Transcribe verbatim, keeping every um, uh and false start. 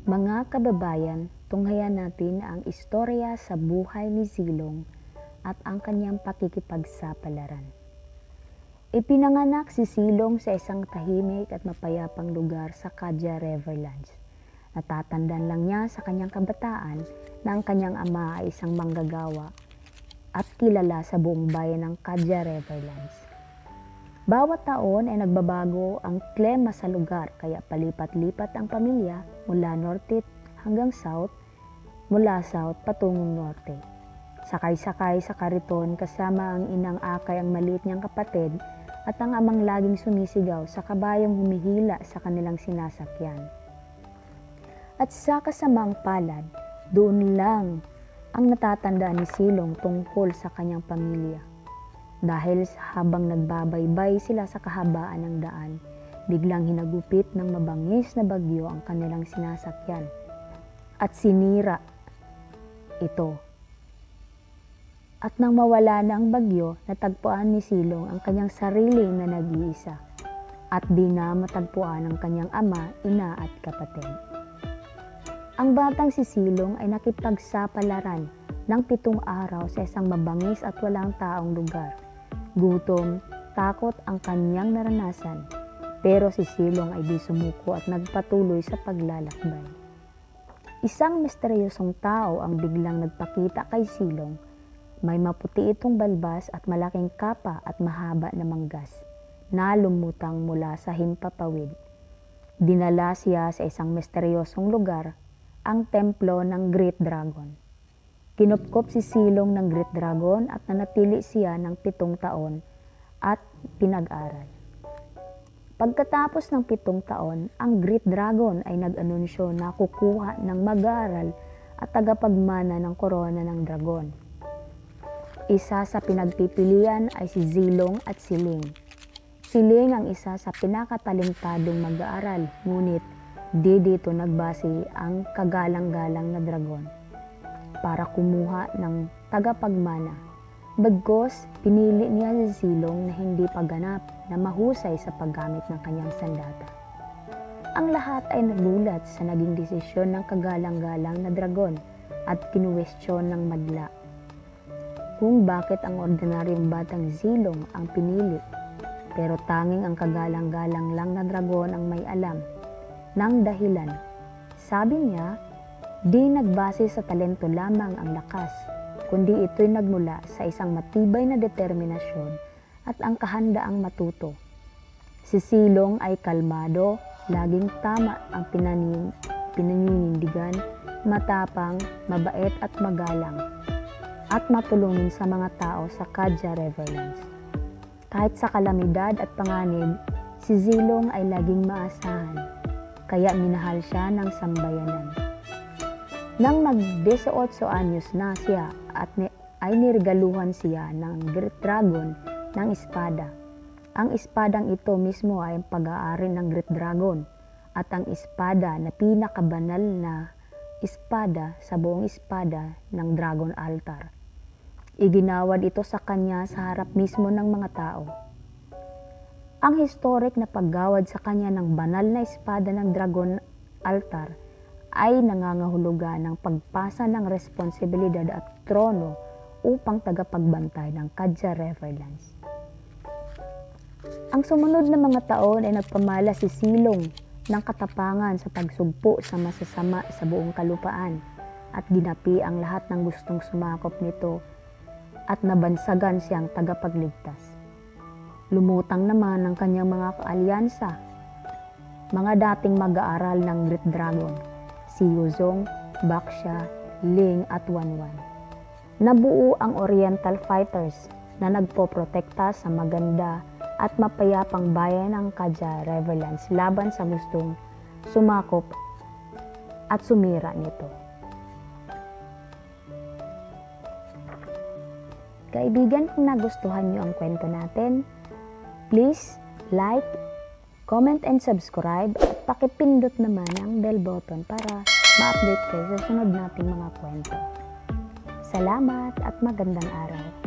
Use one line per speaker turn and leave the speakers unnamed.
Mga kababayan, tunghayan natin ang istorya sa buhay ni Silong at ang kanyang pakikipagsapalaran. Ipinanganak si Silong sa isang tahimik at mapayapang lugar sa Kadya Riverlands. Natatandaan lang niya sa kanyang kabataan na ang kanyang ama ay isang manggagawa at kilala sa buong bayan ng Kadya Riverlands. Bawat taon ay nagbabago ang klima sa lugar kaya palipat-lipat ang pamilya mula norte hanggang south, mula south patungong norte. Sakay-sakay sa kariton kasama ang inang Akay ang maliit niyang kapatid at ang amang laging sumisigaw sa kabayong humihila sa kanilang sinasakyan. At sa kasamang palad, doon lang ang natatandaan ni Silong tungkol sa kanyang pamilya. Dahil habang nagbabaybay sila sa kahabaan ng daan, biglang hinagupit ng mabangis na bagyo ang kanilang sinasakyan at sinira ito. At nang mawala na ang bagyo, natagpuan ni Silong ang kanyang sarili na nag-iisa at di na matagpuan ang kanyang ama, ina at kapatid. Ang batang si Silong ay nakipagsapalaran ng pitong araw sa isang mabangis at walang taong lugar. Gutom, takot ang kanyang naranasan, pero si Silong ay di sumuko at nagpatuloy sa paglalakbay. Isang misteryosong tao ang biglang nagpakita kay Silong. May maputi itong balbas at malaking kapa at mahaba na manggas na lumutang mula sa himpapawid. Dinala siya sa isang misteryosong lugar, ang templo ng Great Dragon. Kinupkop si Silong ng Great Dragon at nanatili siya ng pitong taon at pinag-aral. Pagkatapos ng pitong taon, ang Great Dragon ay nag-anunsyo na kukuha ng mag-aaral at tagapagmana ng korona ng dragon. Isa sa pinagpipilian ay si Silong at si Ling. Si Ling ang isa sa pinakatalentadong mag-aaral, ngunit di dito nagbase ang kagalang-galang na dragon para kumuha ng tagapagmana. Bagkus, pinili niya si Silong na hindi pagganap na mahusay sa paggamit ng kanyang sandata. Ang lahat ay nagulat sa naging desisyon ng kagalang-galang na dragon at kinuwestiyon ng madla kung bakit ang ordinaryong batang Silong ang pinili, pero tanging ang kagalang-galang lang na dragon ang may alam ng dahilan. Sabi niya, di nagbase sa talento lamang ang lakas, kundi ito'y nagmula sa isang matibay na determinasyon at ang kahandaang matuto. Si Silong ay kalmado, laging tama ang pinanin, pinaninindigan, matapang, mabait at magalang, at matulungin sa mga tao sa Kadya Riverlands. Kahit sa kalamidad at panganib, si Silong ay laging maasahan, kaya minahal siya ng sambayanan. Nang mag-eighteen anyos na siya at ni, ay nirigaluhan siya ng Great Dragon ng espada. Ang espadang ito mismo ay ang pag-aari ng Great Dragon at ang espada na pinakabanal na espada sa buong espada ng Dragon Altar. Iginawad ito sa kanya sa harap mismo ng mga tao. Ang historic na paggawad sa kanya ng banal na espada ng Dragon Altar ay nangangahulugan ng pagpasa ng responsibilidad at trono upang tagapagbantay ng Kadya Riverlands. Ang sumunod na mga taon ay nagpamala si Silong ng katapangan sa pagsugpo sa masasama sa buong kalupaan at ginapi ang lahat ng gustong sumakop nito at nabansagan siyang tagapagligtas. Lumutang naman ang kanyang mga kaalyansa, mga dating mag-aaral ng Great Dragon, si Yuzong, Baksha, Ling at Wanwan. Nabuo ang Oriental Fighters na nagpoprotekta sa maganda at mapayapang bayan ng Kadya Riverlands laban sa gustong sumakop at sumira nito. Kaibigan, kung nagustuhan niyo ang kwento natin, please like, comment and subscribe at pakipindot naman ang bell button para ma-update kayo sa sunod nating mga kwento. Salamat at magandang araw.